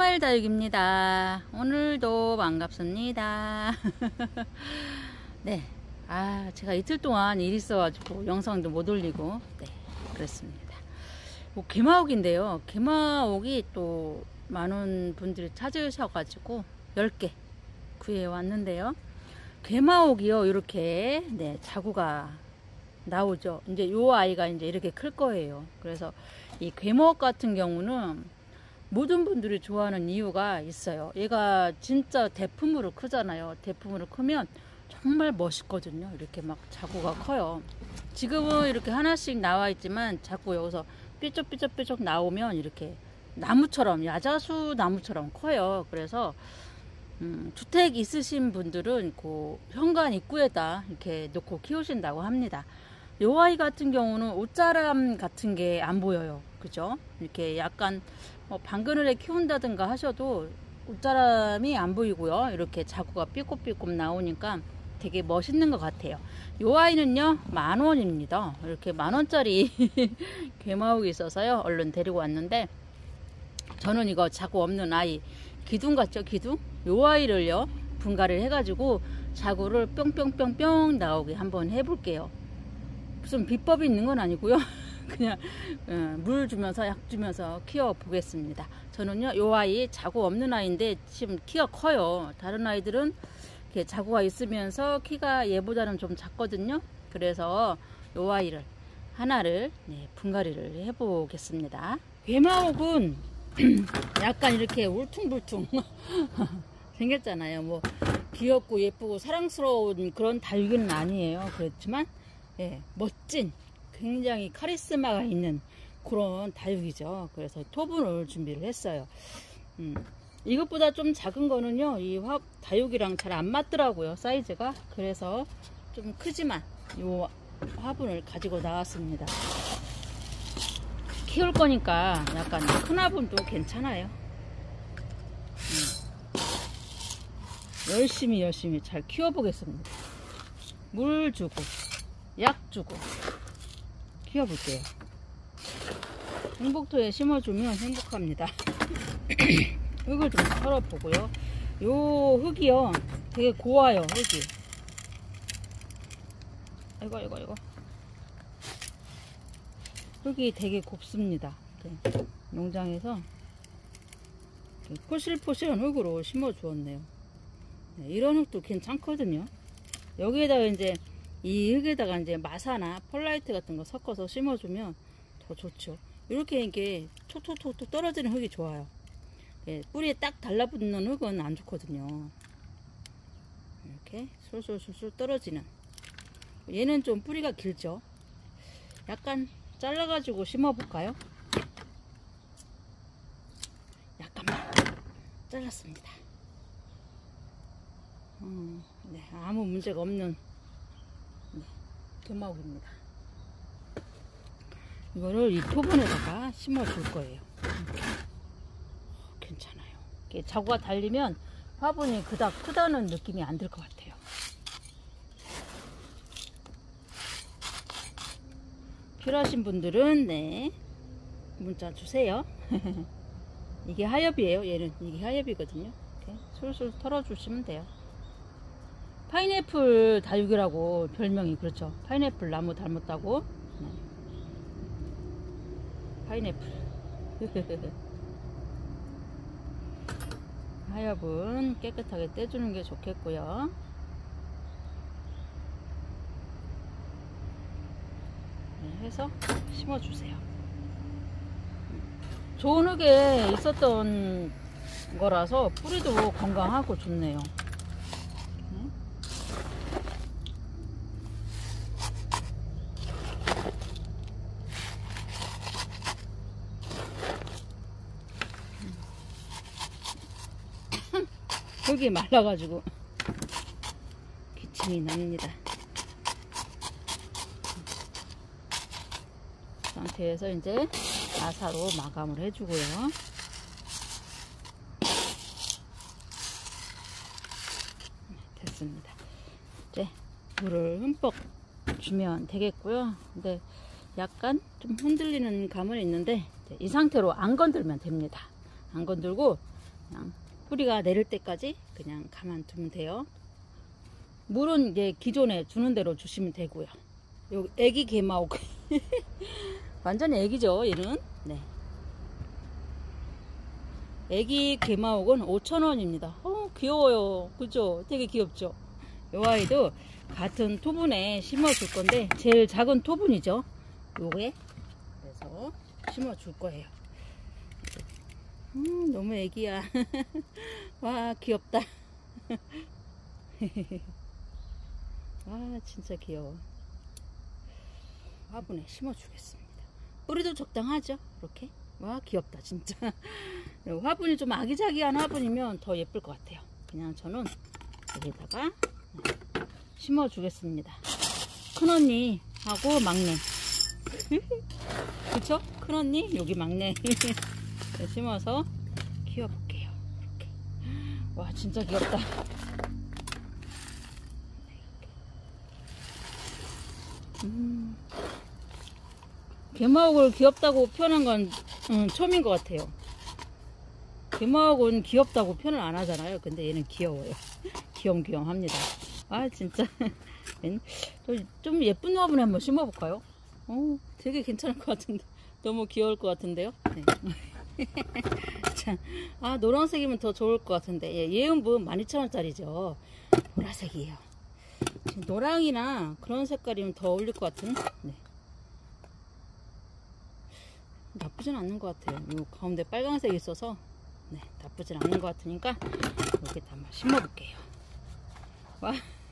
스마일 다육입니다. 오늘도 반갑습니다. 네, 제가 이틀 동안 일 있어가지고 영상도 못 올리고 그랬습니다. 개마옥인데요. 개마옥이 또 많은 분들이 찾으셔가지고 10개 구해왔는데요. 개마옥이요, 이렇게 자구가 나오죠. 이제 요 아이가 이제 이렇게 클 거예요. 그래서 이 개마옥 같은 경우는 모든 분들이 좋아하는 이유가 있어요. 얘가 진짜 대품으로 크잖아요. 대품으로 크면 정말 멋있거든요. 이렇게 막 자구가 커요. 지금은 이렇게 하나씩 나와 있지만 자꾸 여기서 삐쩍삐쩍삐쩍 나오면 이렇게 나무처럼, 야자수 나무처럼 커요. 그래서 주택 있으신 분들은 그 현관 입구에다 이렇게 놓고 키우신다고 합니다. 요 아이 같은 경우는 옷자람 같은 게 안 보여요. 그죠? 이렇게 약간 방그늘에 키운다든가 하셔도 옷자람이 안 보이고요. 이렇게 자구가 삐곱삐곱 나오니까 되게 멋있는 것 같아요. 요 아이는요 10,000원입니다. 이렇게 10,000원짜리 개마옥이 있어서요 얼른 데리고 왔는데, 저는 이거 자구 없는 아이, 기둥 같죠, 기둥? 요 아이를요 분갈이를 해가지고 자구를 뿅뿅뿅뿅 나오게 한번 해볼게요. 무슨 비법이 있는 건 아니고요. 그냥 물 주면서 약 주면서 키워 보겠습니다. 저는요 요 아이 자구 없는 아이인데 지금 키가 커요. 다른 아이들은 이렇게 자구가 있으면서 키가 얘보다는 좀 작거든요. 그래서 요 아이를 하나를 분갈이를 해 보겠습니다. 개마옥은 약간 이렇게 울퉁불퉁 생겼잖아요. 뭐 귀엽고 예쁘고 사랑스러운 그런 다육이는 아니에요. 그렇지만 멋진, 굉장히 카리스마가 있는 그런 다육이죠. 그래서 토분을 준비를 했어요. 이것보다 좀 작은 거는요 이 다육이랑 잘 안 맞더라고요, 사이즈가. 그래서 좀 크지만 이 화분을 가지고 나왔습니다. 키울 거니까 약간 큰 화분도 괜찮아요. 열심히 잘 키워 보겠습니다. 물 주고 약 주고 키워볼게요. 행복토에 심어주면 행복합니다. 흙을 좀 털어보고요. 요 흙이요 되게 고와요. 흙이 이거 흙이 되게 곱습니다. 농장에서 포실포실한 흙으로 심어 주었네요. 이런 흙도 괜찮거든요. 여기에다가 이제 이 흙에다가 이제 마사나 펄라이트 같은 거 섞어서 심어주면 더 좋죠. 이렇게 톡톡톡 떨어지는 흙이 좋아요. 뿌리에 딱 달라붙는 흙은 안 좋거든요. 이렇게 솔솔솔솔 떨어지는. 얘는 좀 뿌리가 길죠. 약간 잘라가지고 심어볼까요? 약간만 잘랐습니다. 아무 문제가 없는 개마옥입니다. 이거를 이 토분에다가 심어 줄 거예요. 이렇게. 괜찮아요. 이렇게 자구가 달리면 화분이 그닥 크다는 느낌이 안 들 것 같아요. 필요하신 분들은 문자 주세요. 이게 하엽이에요. 얘는 이게 하엽이거든요. 이렇게 솔솔 털어주시면 돼요. 파인애플 다육이라고 별명이 그렇죠. 파인애플 나무 닮았다고. 파인애플. 하엽은 깨끗하게 떼주는 게 좋겠고요. 해서 심어주세요. 좋은 흙에 있었던 거라서 뿌리도 건강하고 좋네요. 흙이 말라가지고 기침이 납니다. 상태에서 이제 나사로 마감을 해주고요. 됐습니다. 이제 물을 흠뻑 주면 되겠고요. 근데 약간 좀 흔들리는 감은 있는데 이 상태로 안 건들면 됩니다. 안 건들고 그냥 뿌리가 내릴 때까지 그냥 가만두면 돼요. 물은 이제 기존에 주는 대로 주시면 되고요. 요 애기 개마옥 완전히 애기죠 얘는. 네. 애기 개마옥은 5,000원입니다. 귀여워요. 그죠? 되게 귀엽죠? 이 아이도 같은 토분에 심어 줄 건데 제일 작은 토분이죠. 요게. 그래서 심어 줄 거예요. 너무 애기야. 와, 귀엽다. 와, 진짜 귀여워. 화분에 심어 주겠습니다. 뿌리도 적당하죠? 이렇게. 와, 귀엽다 진짜. 화분이 좀 아기자기한 화분이면 더 예쁠 것 같아요. 그냥 저는 여기다가 심어 주겠습니다. 큰언니하고 막내. 그쵸? 큰언니 여기 막내. 심어서 키워볼게요. 이렇게. 와, 진짜 귀엽다. 개마옥을 귀엽다고 표현한 건 처음인 것 같아요. 개마옥은 귀엽다고 표현을 안 하잖아요. 근데 얘는 귀여워요. 귀염귀염합니다. 아, 진짜. 좀 예쁜 화분에 한번 심어볼까요? 되게 괜찮을 것 같은데. 너무 귀여울 것 같은데요. 네. 자, 아, 노란색이면 더 좋을 것 같은데. 예, 예은분 12,000원짜리죠. 보라색이에요. 노랑이나 그런 색깔이면 더 어울릴 것 같은. 네. 나쁘진 않는 것 같아요. 요 가운데 빨간색이 있어서 네, 나쁘진 않은 것 같으니까 여기다 한번 심어볼게요. 와.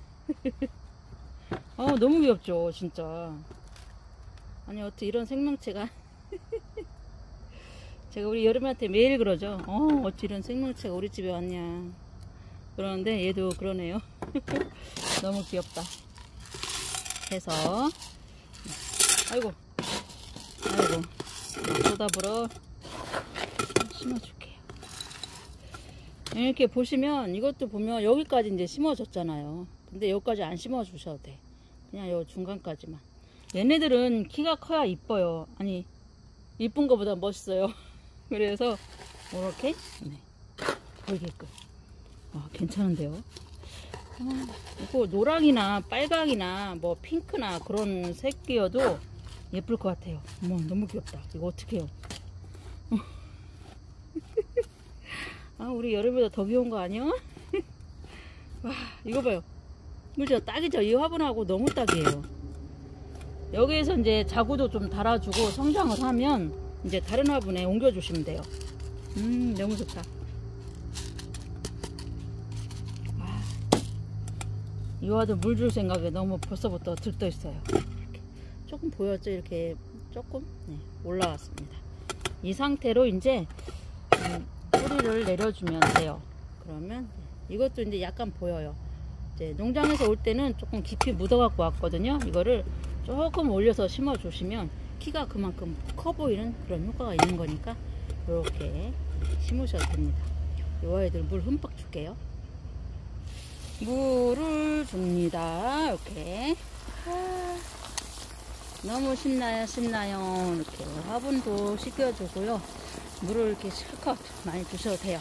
너무 귀엽죠 진짜. 아니, 어떻게 이런 생명체가 제가 우리 여름한테 매일 그러죠. 어찌 이런 생명체가 우리 집에 왔냐 그러는데 얘도 그러네요. 너무 귀엽다 해서 아이고 쏟아불어 심어줄게요. 이렇게 보시면 이것도 보면 여기까지 이제 심어졌잖아요. 근데 여기까지 안 심어 주셔도 돼. 그냥 요 중간까지만. 얘네들은 키가 커야 이뻐요. 아니, 이쁜 거보다 멋있어요. 그래서 이렇게 보이게끔. 괜찮은데요. 이거 노랑이나 빨강이나 뭐 핑크나 그런 색이어도 예쁠 것 같아요. 너무 귀엽다. 이거 어떡해요. 우리 여름보다 더 귀여운 거 아니야? 와, 이거 봐요. 그죠? 딱이죠? 이 화분하고 너무 딱이에요. 여기에서 이제 자구도 좀 달아주고 성장을 하면 이제 다른 화분에 옮겨주시면 돼요. 너무 좋다. 와, 이 화분 물 줄 생각에 너무 벌써부터 들떠 있어요. 이렇게. 조금 보였죠? 이렇게 조금 올라왔습니다. 이 상태로 이제 뿌리를 내려주면 돼요. 그러면 이것도 이제 약간 보여요. 이제 농장에서 올 때는 조금 깊이 묻어 갖고 왔거든요. 이거를 조금 올려서 심어 주시면 키가 그만큼 커 보이는 그런 효과가 있는 거니까 이렇게 심으셔도 됩니다. 이 아이들 물 흠뻑 줄게요. 물을 줍니다. 이렇게. 너무 신나요. 이렇게 화분도 씻겨주고요. 물을 이렇게 실컷 많이 주셔도 돼요.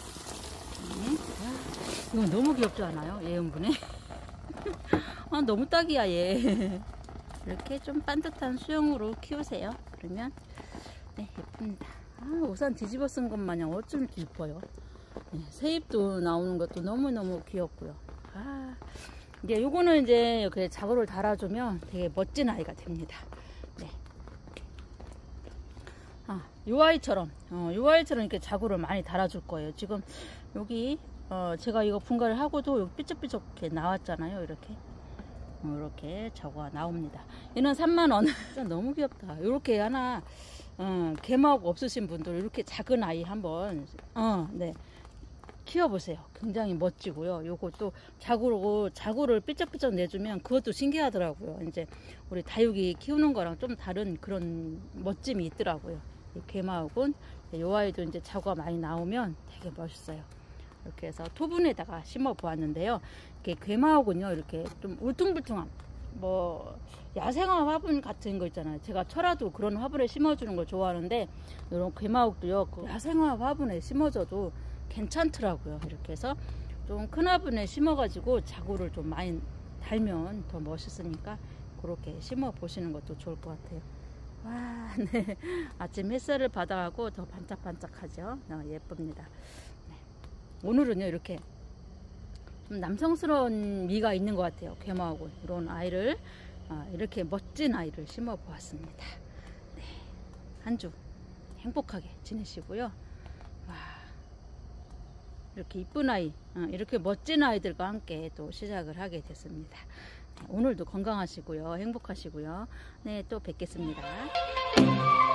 이거 너무 귀엽지 않아요? 얘은분에. 너무 딱이야 얘. 이렇게 좀 반듯한 수영으로 키우세요. 그러면 예쁩니다. 우산 뒤집어 쓴 것 마냥 어쩜 이렇게 이뻐요. 새잎도 나오는 것도 너무너무 귀엽고요. 이제 요거는 이제 이렇게 자구를 달아주면 되게 멋진 아이가 됩니다. 네. 요 아이처럼 이렇게 자구를 많이 달아줄 거예요. 지금 여기 제가 이거 분갈이 하고도 여기 삐쩍삐쩍 이렇게 나왔잖아요. 이렇게 자구가 나옵니다. 얘는 3만원. 너무 귀엽다. 이렇게 하나 개마옥 없으신 분들 이렇게 작은 아이 한번 키워보세요. 굉장히 멋지고요. 요것도 자구를 삐쩍삐쩍 내주면 그것도 신기하더라고요. 이제 우리 다육이 키우는 거랑 좀 다른 그런 멋짐이 있더라고요. 이 개마옥은 요 아이도 이제 자구가 많이 나오면 되게 멋있어요. 이렇게 해서 토분에다가 심어 보았는데요. 이렇게 개마옥은요, 이렇게 좀 울퉁불퉁한 뭐 야생화 화분 같은 거 있잖아요. 제가 철화도 그런 화분에 심어주는 걸 좋아하는데 이런 개마옥도요, 그 야생화 화분에 심어줘도 괜찮더라고요. 이렇게 해서 좀 큰 화분에 심어가지고 자구를 좀 많이 달면 더 멋있으니까 그렇게 심어 보시는 것도 좋을 것 같아요. 와, 네. 아침 햇살을 받아가고 더 반짝반짝하죠. 예쁩니다. 네. 오늘은요, 이렇게 좀 남성스러운 미가 있는 것 같아요. 괴마하고 이런 아이를, 이렇게 멋진 아이를 심어 보았습니다. 네. 한 주 행복하게 지내시고요. 와, 이렇게 이쁜 아이, 이렇게 멋진 아이들과 함께 또 시작을 하게 됐습니다. 네, 오늘도 건강하시고요. 행복하시고요. 네, 또 뵙겠습니다.